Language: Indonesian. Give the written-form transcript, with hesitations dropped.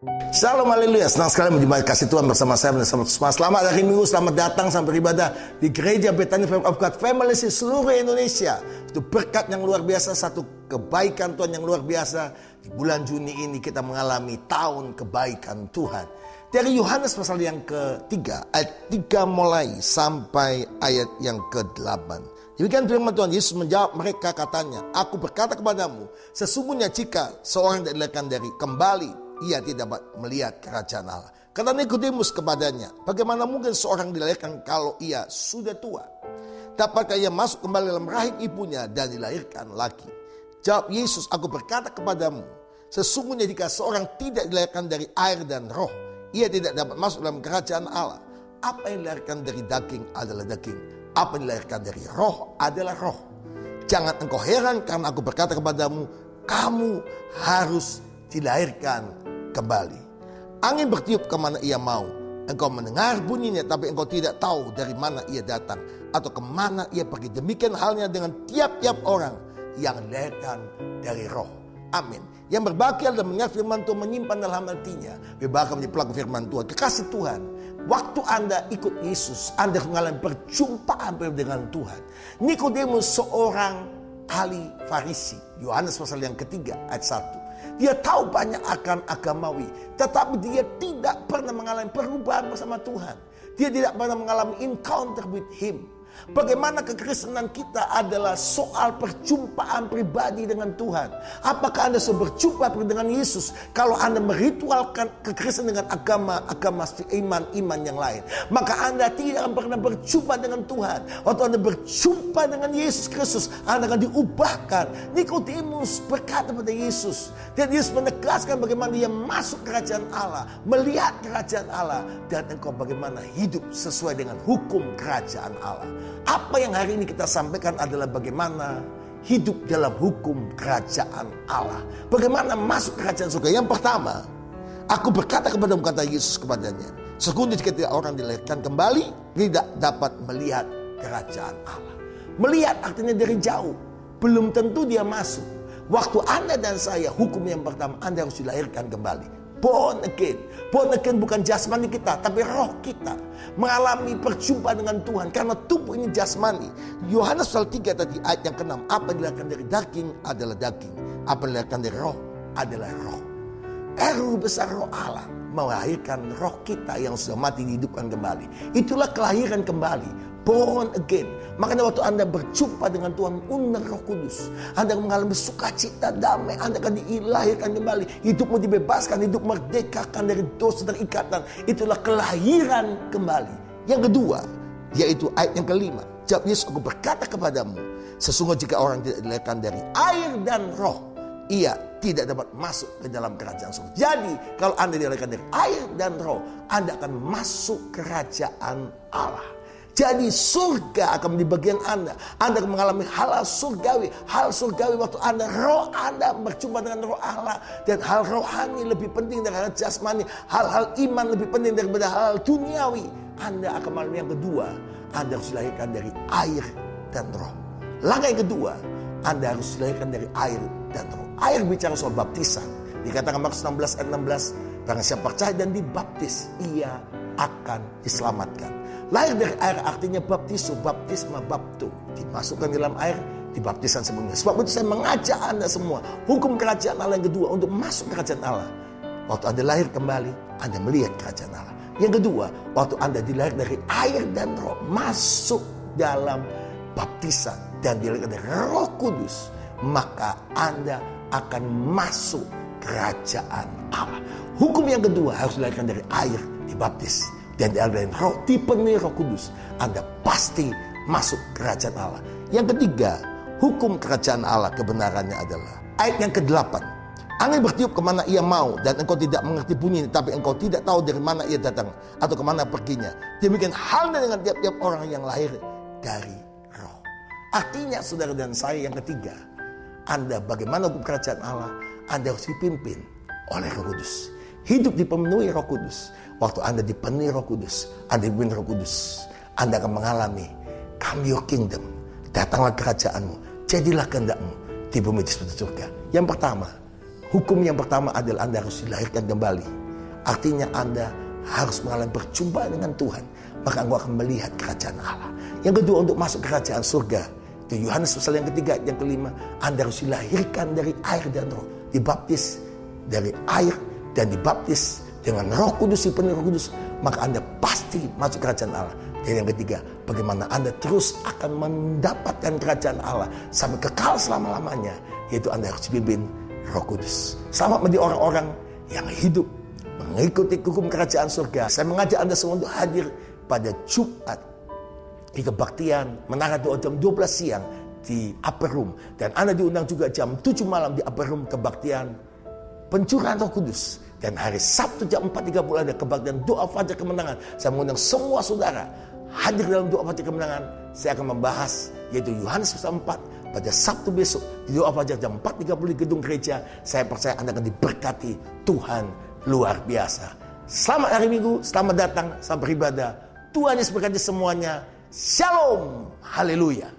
Shalom, haleluya. Senang sekali menjumpai kasih Tuhan bersama saya dan semua. Selamat hari Minggu, selamat datang sampai beribadah di Gereja Bethany of God Family di seluruh Indonesia. Itu berkat yang luar biasa, satu kebaikan Tuhan yang luar biasa. Di bulan Juni ini kita mengalami tahun kebaikan Tuhan. Dari Yohanes pasal yang ketiga, ayat 3 mulai sampai ayat yang ke-8. Demikian firman Tuhan. Yesus menjawab mereka katanya, aku berkata kepadamu, sesungguhnya jika seorang dilahirkan dari kembali, ia tidak dapat melihat kerajaan Allah. Kata Nikodemus kepadanya, bagaimana mungkin seorang dilahirkan kalau ia sudah tua? Dapatkah ia masuk kembali dalam rahim ibunya dan dilahirkan lagi? Jawab Yesus, aku berkata kepadamu, sesungguhnya jika seorang tidak dilahirkan dari air dan roh, ia tidak dapat masuk dalam kerajaan Allah. Apa yang dilahirkan dari daging adalah daging, apa yang dilahirkan dari roh adalah roh. Jangan engkau heran karena aku berkata kepadamu, kamu harus dilahirkan kembali. Angin bertiup kemana ia mau. Engkau mendengar bunyinya, tapi engkau tidak tahu dari mana ia datang atau kemana ia pergi. Demikian halnya dengan tiap-tiap orang yang dilahirkan dari roh. Amin. Yang berbahagia dan mendengar firman Tuhan, menyimpan dalam hatinya, berbahagia menjadi pelaku firman Tuhan. Kekasih Tuhan, waktu Anda ikut Yesus, Anda mengalami perjumpaan dengan Tuhan. Nikodemus seorang ahli Farisi. Yohanes pasal yang ketiga ayat 1. Dia tahu banyak akan agamawi, tetapi dia tidak pernah mengalami perubahan bersama Tuhan. Dia tidak pernah mengalami encounter with Him. Bagaimana kekristenan kita adalah soal perjumpaan pribadi dengan Tuhan. Apakah Anda sudah berjumpa dengan Yesus? Kalau Anda meritualkan kekristenan dengan agama iman yang lain, maka Anda tidak akan pernah berjumpa dengan Tuhan. Waktu Anda berjumpa dengan Yesus Kristus, Anda akan diubahkan. Nikodemus berkata pada Yesus, dan Yesus menegaskan bagaimana dia masuk kerajaan Allah, melihat kerajaan Allah, dan engkau bagaimana hidup sesuai dengan hukum kerajaan Allah. Apa yang hari ini kita sampaikan adalah bagaimana hidup dalam hukum kerajaan Allah. Bagaimana masuk kerajaan surga. Yang pertama, aku berkata kepadamu, kata Yesus kepadanya, sesungguhnya jika tidak orang dilahirkan kembali, tidak dapat melihat kerajaan Allah. Melihat artinya dari jauh, belum tentu dia masuk. Waktu Anda dan saya, hukum yang pertama, Anda harus dilahirkan kembali. Born again. Born again bukan jasmani kita, tapi roh kita mengalami perjumpaan dengan Tuhan. Karena tubuh ini jasmani. Yohanes pasal 3 tadi ayat yang ke-6. Apa yang dilahirkan dari daging adalah daging, apa yang dilahirkan dari roh adalah roh. Ruh besar roh Allah melahirkan roh kita yang sudah mati dihidupkan kembali. Itulah kelahiran kembali. Born again. Makanya waktu Anda berjumpa dengan Tuhan, undang Roh Kudus, Anda mengalami sukacita, damai, Anda akan dilahirkan kembali. Hidupmu dibebaskan, hidup merdekakan dari dosa, dari ikatan. Itulah kelahiran kembali. Yang kedua, yaitu ayat yang kelima. Jawab Yesus, aku berkata kepadamu, sesungguhnya jika orang tidak dilahirkan dari air dan roh, ia tidak dapat masuk ke dalam kerajaan surga. Jadi kalau Anda dilahirkan dari air dan roh, Anda akan masuk kerajaan Allah. Jadi surga akan menjadi bagian Anda. Anda akan mengalami hal-hal surgawi. Hal surgawi waktu roh Anda berjumpa dengan roh Allah. Dan hal rohani lebih penting dari hal jasmani. Hal-hal iman lebih penting daripada hal duniawi. Anda akan mengalami yang kedua. Anda harus dilahirkan dari air dan roh. Langkah yang kedua, Anda harus dilahirkan dari air dan roh. Air bicara soal baptisan. Dikatakan Markus 16 ayat 16. Barang siapa percaya dan dibaptis, ia akan diselamatkan. Lahir dari air artinya baptisu, baptisma, baptu. Dimasukkan dalam air, dibaptisan sebelumnya. Sebab itu saya mengajak Anda semua, hukum kerajaan Allah yang kedua, untuk masuk kerajaan Allah. Waktu Anda lahir kembali, Anda melihat kerajaan Allah. Yang kedua, waktu Anda dilahir dari air dan roh, masuk dalam baptisan dan dilahirkan dari Roh Kudus, maka Anda akan masuk kerajaan Allah. Hukum yang kedua harus dilahirkan dari air, dibaptis, dan dari roh, dipenuhi Roh Kudus. Anda pasti masuk kerajaan Allah. Yang ketiga, hukum kerajaan Allah kebenarannya adalah ayat yang ke-8. Angin bertiup kemana ia mau, dan engkau tidak mengerti bunyinya, tapi engkau tidak tahu dari mana ia datang atau kemana perginya. Demikian halnya dengan tiap-tiap orang yang lahir dari roh. Artinya saudara dan saya, yang ketiga, Anda bagaimana hukum kerajaan Allah, Anda harus dipimpin oleh Roh Kudus. Hidup dipenuhi Roh Kudus. Waktu Anda dipenuhi Roh Kudus, Anda dipenuhi Roh Kudus, Anda akan mengalami come your kingdom, datanglah kerajaanmu, jadilah kehendakmu di bumi seperti surga. Yang pertama, hukum yang pertama adalah Anda harus dilahirkan kembali. Artinya Anda harus mengalami perjumpaan dengan Tuhan. Maka engkau akan melihat kerajaan Allah. Yang kedua, untuk masuk kerajaan surga, itu Yohanes pasal yang ketiga, yang kelima, Anda harus dilahirkan dari air dan roh. Dibaptis dari air dan dibaptis dengan Roh Kudus, dipenuhi Roh Kudus, maka Anda pasti masuk kerajaan Allah. Dan yang ketiga, bagaimana Anda terus akan mendapatkan kerajaan Allah sampai kekal selama-lamanya, yaitu Anda harus dipimpin Roh Kudus. Selamat menjadi orang-orang yang hidup mengikuti hukum kerajaan surga. Saya mengajak Anda semua untuk hadir pada Jumat di kebaktian Menara Doa jam 12 siang di Upper Room. Dan Anda diundang juga jam 7 malam di Upper Room kebaktian pencurahan Roh Kudus. Dan hari Sabtu jam 4.30 ada kebaktian doa fajar kemenangan. Saya mengundang semua saudara hadir dalam doa fajar kemenangan. Saya akan membahas yaitu Yohanes pasal 4 pada Sabtu besok di doa fajar jam 4.30 di gedung gereja. Saya percaya Anda akan diberkati Tuhan luar biasa. Selamat hari Minggu, selamat datang, selamat beribadah. Tuhan Yesus berkati semuanya. Shalom, haleluya.